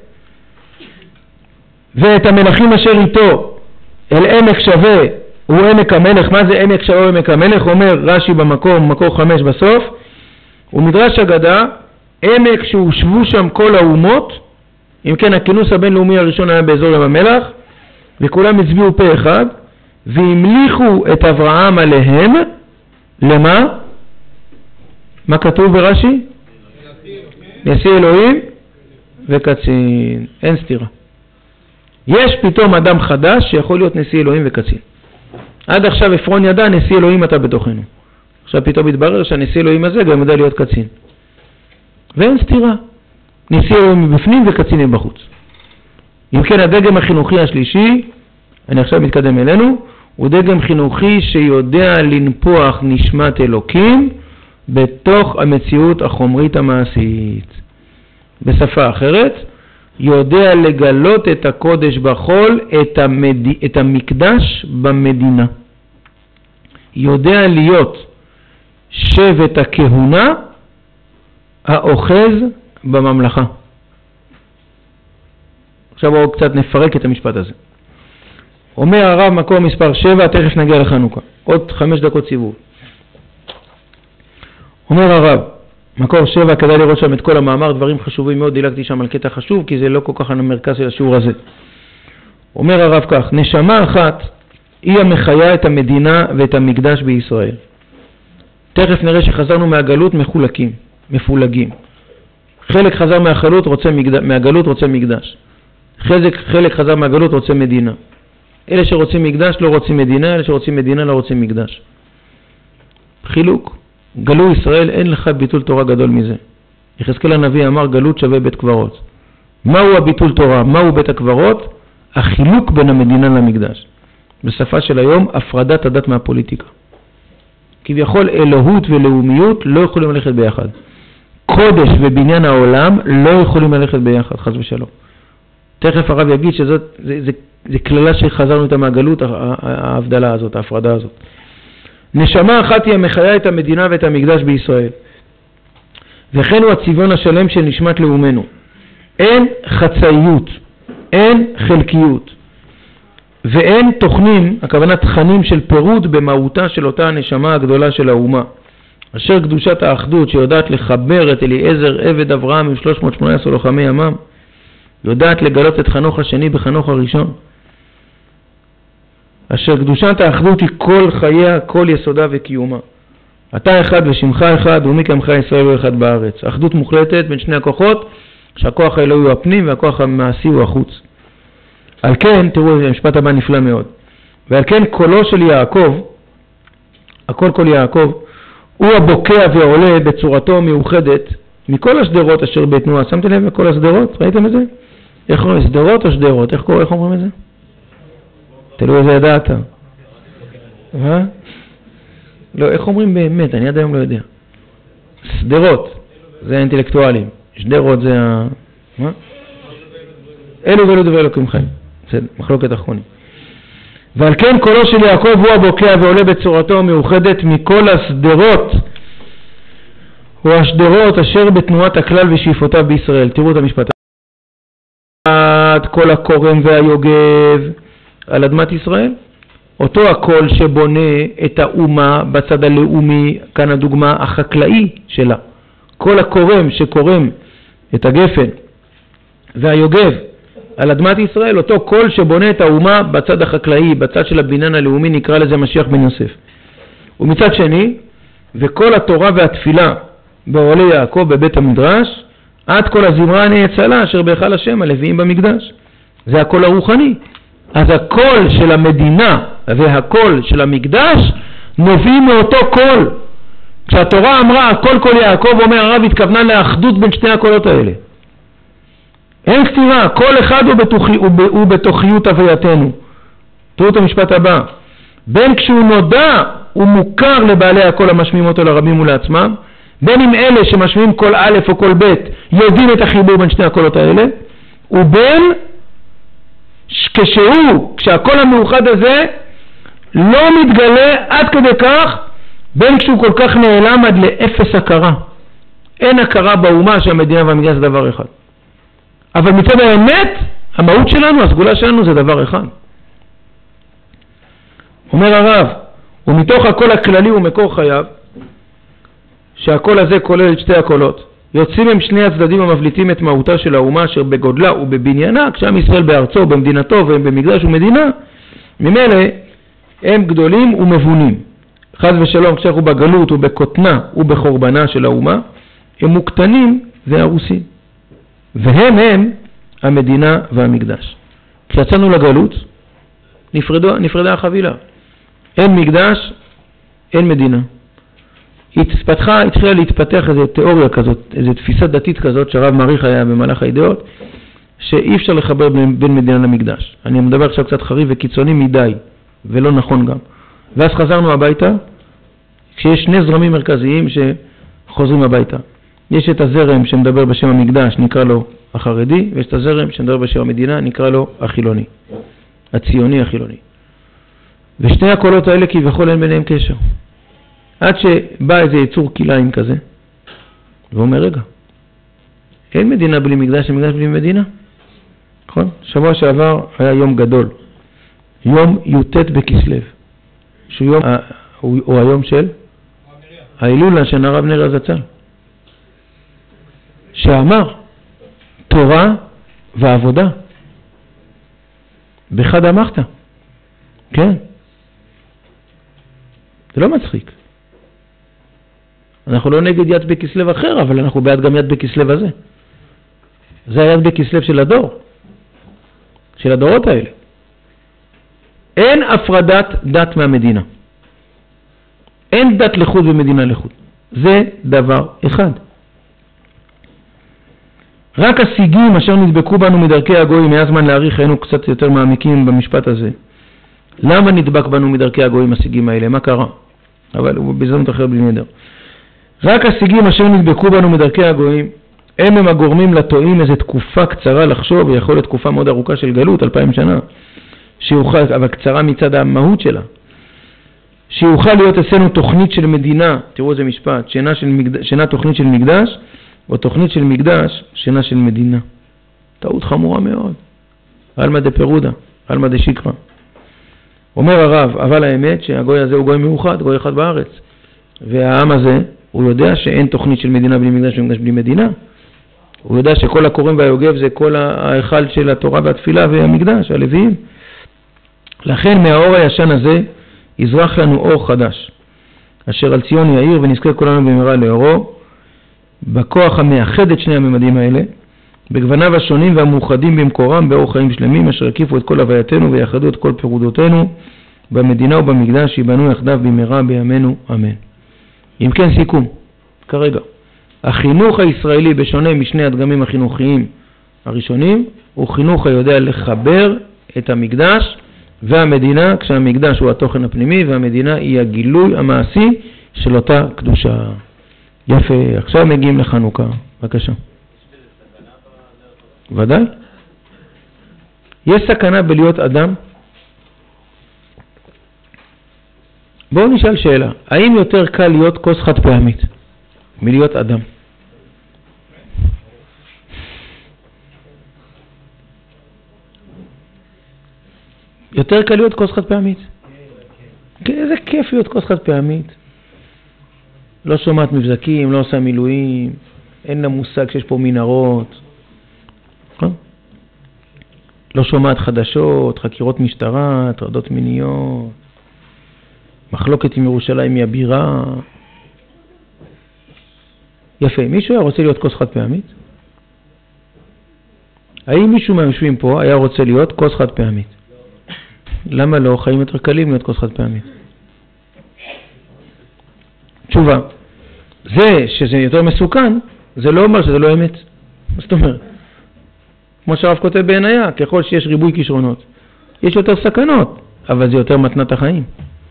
ואת המלכים אשר איתו אל עמק שווה הוא עמק המלך. מה זה עמק שווה עמק המלך? אומר רש"י במקור 5 בסוף, ומדרש אגדה, עמק שהושבו שם כל האומות. אם כן, הכינוס הבינלאומי הראשון היה באזור ים המלח, וכולם הצביעו פה אחד, והמליכו את אברהם עליהם. למה? מה כתוב ברש"י? נשיא אלוהים וקצין. אין סתירה. יש פתאום אדם חדש שיכול להיות נשיא אלוהים וקצין. עד עכשיו עפרון ידע נשיא אלוהים אתה בתוכנו. עכשיו פתאום התברר שהנשיא אלוהים הזה גם יודע להיות קצין. ואין סתירה. נשיא אלוהים מבפנים וקצין מבחוץ. אם כן, הדגם החינוכי השלישי, אני עכשיו מתקדם אלינו, הוא דגם חינוכי שיודע לנפוח נשמת אלוקים בתוך המציאות החומרית המעשית. בשפה אחרת, יודע לגלות את הקודש בחול, את המקדש במדינה. יודע להיות שבט הכהונה האוחז בממלכה. עכשיו בואו קצת נפרק את המשפט הזה. אומר הרב מקור מספר 7, תכף נגיע לחנוכה. עוד 5 דקות סיבוב. אומר הרב, מקור 7, כדאי לראות שם את כל המאמר, דברים חשובים מאוד, דילגתי שם על קטע חשוב, כי זה לא כל כך המרכז של השיעור הזה. אומר הרב כך, נשמה אחת היא המחיה את המדינה ואת המקדש בישראל. תכף נראה שחזרנו מהגלות מפולגים. חלק חזר מהגלות רוצה מקדש. חלק חזר מהגלות רוצה מדינה. אלה שרוצים מקדש לא רוצים מדינה, אלה שרוצים מדינה לא רוצים מקדש. חילוק. גלו ישראל, אין לך ביטול תורה גדול מזה. יחזקאל הנביא אמר גלות שווה בית קברות. מהו הביטול תורה? מהו בית הקברות? החילוק בין המדינה למקדש. בשפה של היום, הפרדת הדת מהפוליטיקה. כביכול אלוהות ולאומיות לא יכולים ללכת ביחד. קודש ובניין העולם לא יכולים ללכת ביחד, חס ושלום. תכף הרב יגיד שזאת, זה כללה שחזרנו איתה מהגלות, ההבדלה הזאת, ההפרדה הזאת. נשמה אחת היא המחיה את המדינה ואת המקדש בישראל. וכן הוא הצביון השלם של נשמת לאומנו. אין חצאיות, אין חלקיות, ואין תוכנים, הכוונה תכנים של פירוד במהותה של אותה הנשמה הגדולה של האומה. אשר קדושת האחדות שיודעת לחבר את אליעזר עבד אברהם עם 318 לוחמי ימם, יודעת לגלות את חנוך השני בחנוך הראשון. אשר קדושת האחדות היא כל חייה, כל יסודה וקיומה. אתה אחד ושמך אחד ומי כעמך ישראל הוא אחד בארץ. אחדות מוחלטת בין שני הכוחות, שהכוח האלוהי הוא הפנים והכוח המעשי הוא החוץ. על כן, תראו, המשפט הבא נפלא מאוד. ועל כן קולו של יעקב, הכל כל יעקב, הוא הבוקע ועולה בצורתו מיוחדת מכל השדרות אשר בתנועה. שמתם לב בכל השדרות? ראיתם את זה? איך אומרים? שדרות או שדרות? איך אומרים את זה? תלוי איזה ידעת. לא, איך אומרים באמת? אני עד היום לא יודע. שדרות, זה האינטלקטואלים. שדרות זה ה... מה? אלו ואלו דבר אלוקים חיים. זה מחלוקת אחרונים. ועל כן קולו של יעקב הוא הבוקע ועולה בצורתו מיוחדת מכל השדרות. הוא השדרות אשר בתנועת הכלל ושאיפותיו בישראל. תראו את המשפט. כל הקורם והיוגב על אדמת ישראל. אותו הקול שבונה את האומה בצד הלאומי, כאן הדוגמה החקלאי שלה. כל הקורם שקורם את הגפן והיוגב על אדמת ישראל, אותו קול שבונה את האומה בצד החקלאי, בצד של הבניין הלאומי, נקרא לזה משיח בן יוסף. ומצד שני, וכל התורה והתפילה בעולי יעקב בבית המדרש, עד כל הזמרה הנאצלה אשר בהיכל השם הלוויים במקדש. זה הקול הרוחני. אז הקול של המדינה והקול של המקדש נובעים מאותו קול. כשהתורה אמרה הקול קול יעקב, אומר הרב, התכוונה לאחדות בין שתי הקולות האלה. אין סתירה, כל אחד הוא בתוכיות הווייתנו. תראו את המשפט הבא. בין כשהוא נודע הוא מוכר לבעלי הקול המשמיעים אותו לרבים ולעצמם, בין אם אלה שמשמיעים כל א' או כל ב' יודעים את החיבור בין שני הקולות האלה, ובין כשהקול המאוחד הזה לא מתגלה עד כדי כך, בין כשהוא כל כך נעלם עד לאפס הכרה. אין הכרה באומה שהמדינה והמקדש זה דבר אחד. אבל מצד האמת, המהות שלנו, הסגולה שלנו זה דבר אחד. אומר הרב, ומתוך הקול הכללי ומקור חייו, שהקול הזה כולל את שתי הקולות, יוצאים הם שני הצדדים המבליטים את מהותה של האומה אשר בגודלה ובבניינה, כשעם ישראל בארצו, במדינתו והם במקדש ומדינה, ממילא הם גדולים ומבונים. חס ושלום, כשאנחנו בגלות ובקוטנה ובחורבנה של האומה, הם מוקטנים והרוסים. והם המדינה והמקדש. כשיצאנו לגלות, נפרדה החבילה. אין מקדש, אין מדינה. התחילה להתפתח איזו תיאוריה כזאת, איזו תפיסה דתית כזאת, שהרב מעריך היה במהלך האידאות, שאי אפשר לחבר בין מדינה למקדש. אני מדבר עכשיו קצת חריף וקיצוני מדי, ולא נכון גם. ואז חזרנו הביתה, כשיש שני זרמים מרכזיים שחוזרים הביתה. יש את הזרם שמדבר בשם המקדש, נקרא לו החרדי, ויש את הזרם שמדבר בשם המדינה, נקרא לו החילוני, הציוני החילוני. ושני הקולות האלה כביכול אין ביניהם קשר. עד שבא איזה יצור כליים כזה, ואומר, רגע, אין מדינה בלי מקדש, מקדש בלי מדינה. נכון? שבוע שעבר היה יום גדול, יום י"ט בכסלו, שהוא יום, הוא היום של ההילולה של הרב נריה זצ"ל, שאמר תורה ועבודה בחד אמרת. כן, זה לא מצחיק. אנחנו לא נגד יד בכסלו אחר, אבל אנחנו בעד גם יד בכסלו הזה. זה היד בכסלו של הדור, של הדורות האלה. אין הפרדת דת מהמדינה. אין דת לחוד ומדינה לחוד. זה דבר אחד. רק השיגים אשר נדבקו בנו מדרכי הגויים, היה זמן להאריך, היינו קצת יותר מעמיקים במשפט הזה. למה נדבק בנו מדרכי הגויים השיגים האלה? מה קרה? אבל הוא בזמנות אחרת בלי נדר. רק השיגים אשר נדבקו בנו מדרכי הגויים, הם הגורמים לטועים איזו תקופה קצרה לחשוב, ויכול להיות תקופה מאוד ארוכה של גלות, 2000 שנה, שיוכל, אבל קצרה מצד המהות שלה, שיוכל להיות אצלנו תוכנית של מדינה, תראו איזה משפט, שינה תוכנית של מקדש, או תוכנית של מקדש, שינה של מדינה. טעות חמורה מאוד. אלמא דפירודה, אלמא דשיקרא. אומר הרב, אבל האמת שהגוי הזה הוא גוי מאוחד, גוי אחד בארץ. והעם הזה, הוא יודע שאין תוכנית של מדינה בלי מקדש ומקדש בלי מדינה. הוא יודע שכל הקוראים והיוגב זה כל ההיכל של התורה והתפילה והמקדש, הלוויים. לכן מהאור הישן הזה יזרח לנו אור חדש, אשר על ציון יאיר ונזכה כולנו במהרה לאורו, בכוח המאחד את שני הממדים האלה, בגווניו השונים והמאוחדים במקורם באור חיים שלמים, אשר הקיפו את כל הווייתנו ויחדו את כל פירודותינו במדינה ובמקדש, שיבנו יחדיו במהרה בימינו אמן. אם כן, סיכום כרגע, החינוך הישראלי בשונה משני הדגמים החינוכיים הראשונים, הוא חינוך היודע לחבר את המקדש והמדינה, כשהמקדש הוא התוכן הפנימי והמדינה היא הגילוי המעשי של אותה קדושה. יפה, עכשיו מגיעים לחנוכה, בבקשה. ודאי. יש סכנה בלהיות אדם? בואו נשאל שאלה, האם יותר קל להיות כוס חד פעמית מלהיות אדם? יותר קל להיות כוס חד פעמית. איזה כיף להיות כוס חד פעמית. לא שומעת מבזקים, לא עושה מילואים, אין לה מושג שיש פה מנהרות. לא שומעת חדשות, חקירות משטרה, הטרדות מיניות, מחלוקת עם ירושלים היא הבירה. יפה, מישהו היה רוצה להיות כוס חד פעמית? האם מישהו מהיושבים פה היה רוצה להיות כוס חד פעמית? למה לא? חיים יותר קלים להיות כוס חד פעמית. תשובה, זה שזה יותר מסוכן, זה לא אומר שזה לא אמת. מה זאת אומרת? כמו שהרב כותב בעינייה, ככל שיש ריבוי כישרונות, יש יותר סכנות, אבל זה יותר מתנת החיים.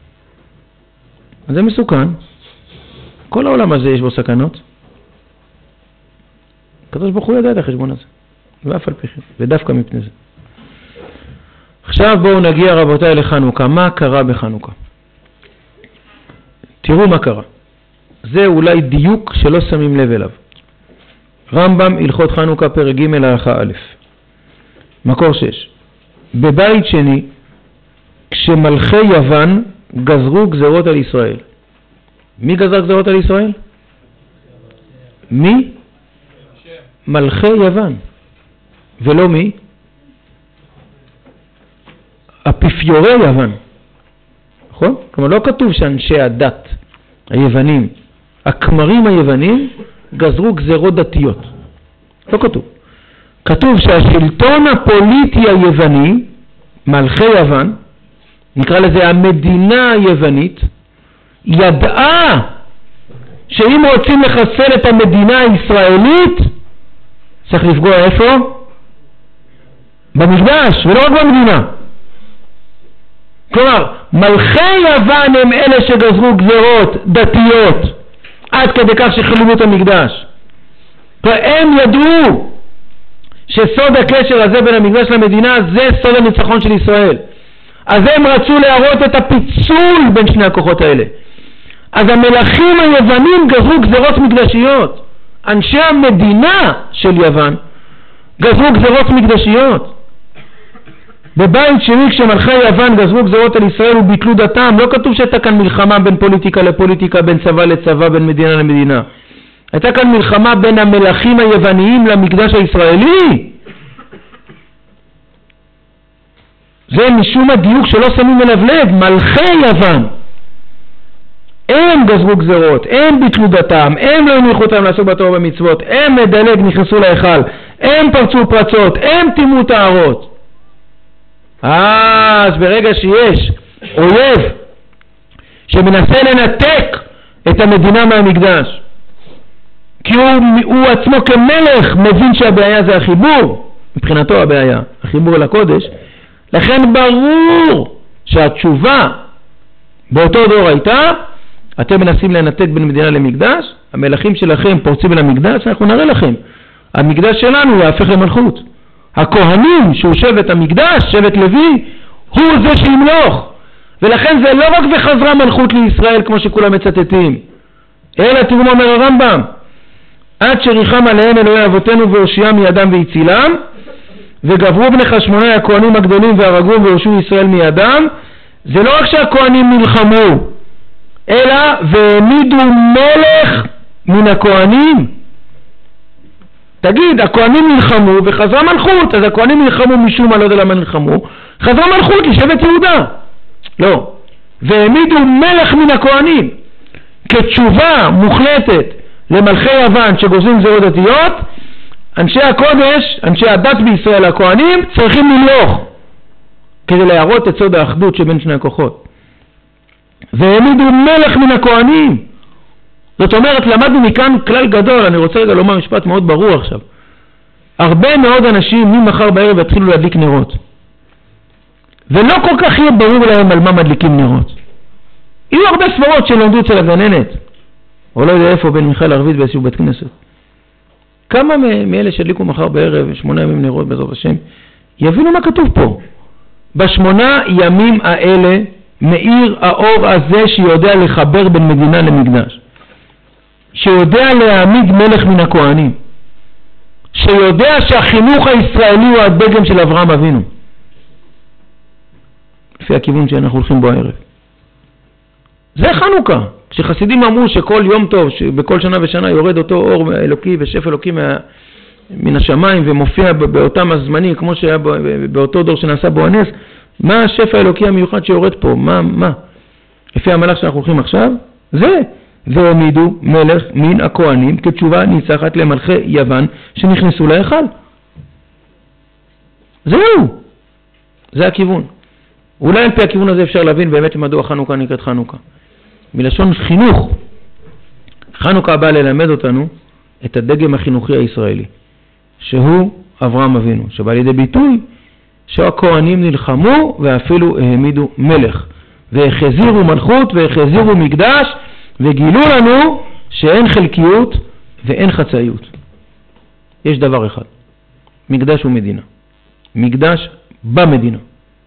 אז זה מסוכן. כל העולם הזה יש בו סכנות. הקדוש ברוך הוא ידע את החשבון הזה. ואף על פי כן, ודווקא מפני זה. עכשיו בואו נגיע רבותיי לחנוכה. מה קרה בחנוכה? תראו מה קרה. זה אולי דיוק שלא שמים לב אליו. רמב"ם הלכות חנוכה פרק ג' הלכה א', מקור 6. בבית שני, כשמלכי יוון גזרו גזרות על ישראל. מי גזר גזרות על ישראל? מי? מלכי יוון. ולא מי? אפיפיורי יוון. נכון? כלומר לא כתוב שאנשי הדת היוונים, הכמרים היוונים, גזרו גזרות דתיות. לא כתוב. כתוב שהשלטון הפוליטי היווני, מלכי יוון, נקרא לזה המדינה היוונית, ידעה שאם רוצים לחסל את המדינה הישראלית, צריך לפגוע איפה? במקדש, ולא רק במדינה. כלומר, מלכי יוון הם אלה שגזרו גזרות דתיות, עד כדי כך שחיללו את המקדש. והם ידעו שסוד הקשר הזה בין המקדש למדינה זה סוד הניצחון של ישראל. אז הם רצו להראות את הפיצול בין שני הכוחות האלה. אז המלכים היוונים גזרו גזרות מקדשיות. אנשי המדינה של יוון גזרו גזרות מקדשיות. בבית שני כשמלכי יוון גזרו גזרות על ישראל וביטלו דתם, לא כתוב שהייתה כאן מלחמה בין פוליטיקה לפוליטיקה, בין צבא לצבא, בין מדינה למדינה. הייתה כאן מלחמה בין המלכים היווניים למקדש הישראלי. זה משום הדיוק שלא שמים אליו לב. מלכי יוון הם גזרו גזרות, הם ביטלו דתם, הם לא הניחו אותם לעסוק בתורה ובמצוות, הם מדלג נכנסו להיכל, הם פרצו פרצות, הם טימאו טהרות. אז ברגע שיש אויב שמנסה לנתק את המדינה מהמקדש, כי הוא עצמו כמלך מבין שהבעיה זה החיבור, מבחינתו הבעיה, החיבור אל הקודש. לכן ברור שהתשובה באותו דור הייתה, אתם מנסים לנתק בין מדינה למקדש, המלכים שלכם פורצים אל המקדש, אנחנו נראה לכם, המקדש שלנו יהפך למלכות. הכהנים שהוא שבט המקדש, שבט לוי, הוא זה שימלוך. ולכן זה לא רק וחזרה מלכות לישראל כמו שכולם מצטטים, אלא תראו מה אומר הרמב"ם, עד שריחם עליהם אלוהי אבותינו והושיעם מידם והצילם, וגברו בני חשמונאי הכהנים הגדולים והרגום והושיעו ישראל מידם. זה לא רק שהכהנים נלחמו, אלא והעמידו מלך מן הכהנים. תגיד, הכהנים נלחמו וחזרה מלכות, אז הכהנים נלחמו משום מה, לא יודע למה נלחמו, חזרה מלכות לשבט יהודה. לא, והעמידו מלך מן הכהנים כתשובה מוחלטת למלכי יוון שגוזרים גזירות דתיות. אנשי הקודש, אנשי הדת בישראל, הכהנים, צריכים למלוך כדי להראות את סוד האחדות שבין שני הכוחות. והעמידו מלך מן הכהנים. זאת אומרת, למדנו מכאן כלל גדול. אני רוצה רגע לומר משפט מאוד ברור עכשיו. הרבה מאוד אנשים ממחר בערב יתחילו להדליק נרות, ולא כל כך יהיה ברור להם על מה מדליקים נרות. יהיו הרבה סברות שלומדו אצל הגננת, או לא יודע איפה, בין מיכאל ערבית באיזשהו בית כנסת. כמה מאלה שהדליקו מחר בערב 8 ימים נרות בעזרת השם יבינו מה כתוב פה? ב8 ימים האלה מאיר האור הזה שיודע לחבר בין מדינה למקדש, שיודע להעמיד מלך מן הכהנים, שיודע שהחינוך הישראלי הוא הדגם של אברהם אבינו, לפי הכיוון שאנחנו הולכים בו הערב. זה חנוכה. כשחסידים אמרו שכל יום טוב, שבכל שנה ושנה יורד אותו אור אלוקי ושפע אלוקי מן השמיים ומופיע באותם הזמנים, כמו שהיה באותו דור שנעשה בו הנס, מה השפע האלוקי המיוחד שיורד פה? מה? לפי המלאך שאנחנו הולכים עכשיו, זה. והעמידו מלך מן הכהנים כתשובה ניצחת למלכי יוון שנכנסו להיכל. זהו. זה הכיוון. אולי על פי הכיוון הזה אפשר להבין באמת מדוע חנוכה נקראת חנוכה. מלשון חינוך. חנוכה בא ללמד אותנו את הדגם החינוכי הישראלי, שהוא אברהם אבינו, שבא לידי ביטוי שהכהנים נלחמו ואפילו העמידו מלך, והחזירו מלכות והחזירו מקדש, וגילו לנו שאין חלקיות ואין חצאיות. יש דבר אחד, מקדש ומדינה. מקדש במדינה.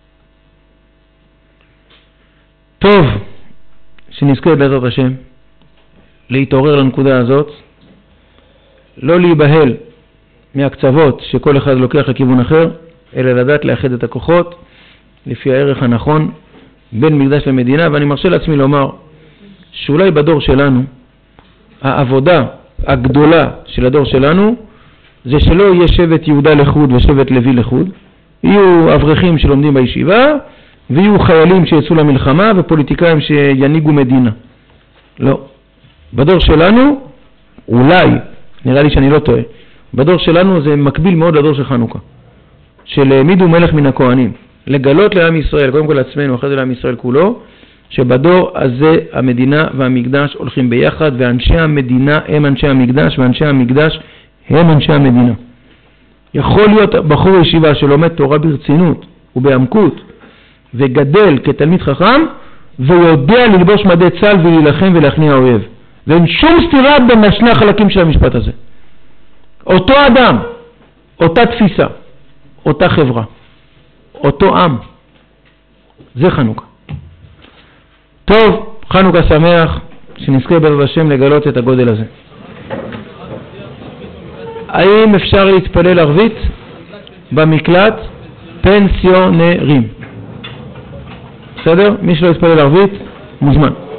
טוב, שנזכה בעזרת השם להתעורר לנקודה הזאת, לא להיבהל מהקצוות שכל אחד לוקח לכיוון אחר, אלא לדעת לאחד את הכוחות לפי הערך הנכון בין מקדש למדינה. ואני מרשה לעצמי לומר שאולי בדור שלנו העבודה הגדולה של הדור שלנו זה שלא יהיה שבט יהודה לחוד ושבט לוי לחוד, יהיו אברכים שלומדים בישיבה ויהיו חיילים שיצאו למלחמה ופוליטיקאים שיניגו מדינה. לא. בדור שלנו, אולי, נראה לי שאני לא טועה, בדור שלנו זה מקביל מאוד לדור של חנוכה, של העמידו מלך מן הכהנים, לגלות לעם ישראל, קודם כל לעצמנו, אחרי זה לעם ישראל כולו, שבדור הזה המדינה והמקדש הולכים ביחד, ואנשי המדינה הם אנשי המקדש, ואנשי המקדש הם אנשי המדינה. יכול להיות בחור ישיבה שלומד תורה ברצינות ובעמקות, וגדל כתלמיד חכם, ויודע ללבוש מדי צה"ל ולהילחם ולהכניע האויב. ואין שום סתירה בין שני החלקים של המשפט הזה. אותו אדם, אותה תפיסה, אותה חברה, אותו עם. זה חנוכה. טוב, חנוכה שמח, שנזכה בעזרת השם לגלות את הגודל הזה. האם אפשר להתפלל ערבית במקלט? פנסיונרים. בסדר? מי שלא יתפלל ערבית, מוזמן.